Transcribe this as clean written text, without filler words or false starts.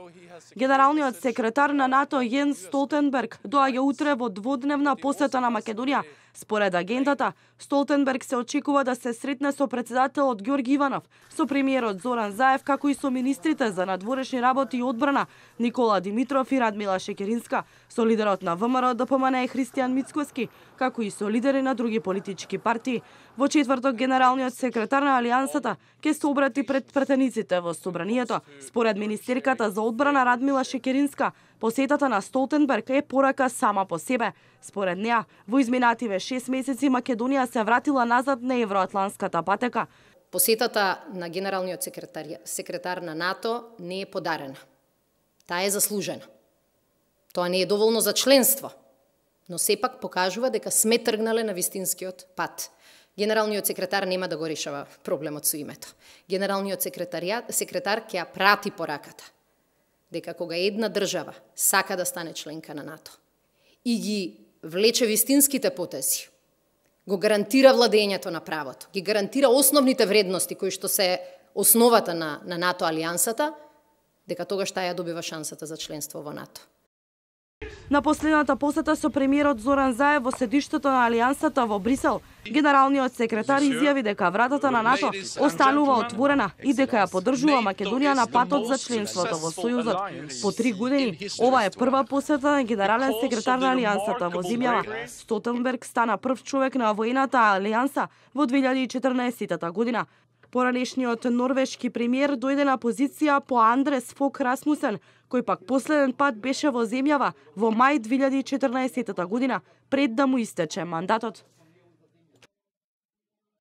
Генералниот секретар на НАТО Јенс Столтенберг доаѓа утре во дводневна посета на Македонија. Според агентата, Столтенберг се очекува да се сретне со претседателот Ѓорги Иванов, со премиерот Зоран Заев, како и со министрите за надворешни работи и одбрана Никола Димитров и Радмила Шекеринска, со лидерот на ВМРО ДПМН Христијан Мицкоски, како и со лидери на други политички партии. Во четврток генералниот секретар на Алијансата ќе се обрати пред претениците во собранието. Според министерката за одбрана Радмила Шекеринска, посетата на Столтенберг е порака сама по себе. Според неа, во изминативе 6 месеци Македонија се вратила назад на евроатлантската патека. Посетата на генералниот секретар на НАТО не е подарена. Таа е заслужена. Тоа не е доволно за членство, но сепак покажува дека сме тргнале на вистинскиот пат. Генералниот секретар нема да го решава проблемот со името. Генералниот секретар ќе ја прати пораката дека кога една држава сака да стане членка на НАТО и ги влече вистинските потези, го гарантира владењето на правото, ги гарантира основните вредности кои што се основата на НАТО алијансата, дека тогаш таа ја добива шансата за членство во НАТО. На последната посета со премиерот Зоран Заев во седиштето на Алијансата во Брисел, генералниот секретар изјави дека вратата на НАТО останува отворена и дека ја поддржува Македонија на патот за членството во Сојузот. По 3 години, ова е прва посета на генерален секретар на Алијансата во земјава. Столтенберг стана прв човек на воената Алијанса во 2014 година. Поранешниот норвешки премиер дојде на позиција по Андрес Фок Расмусен, кој пак последен пат беше во земјава во мај 2014 година, пред да му истече мандатот.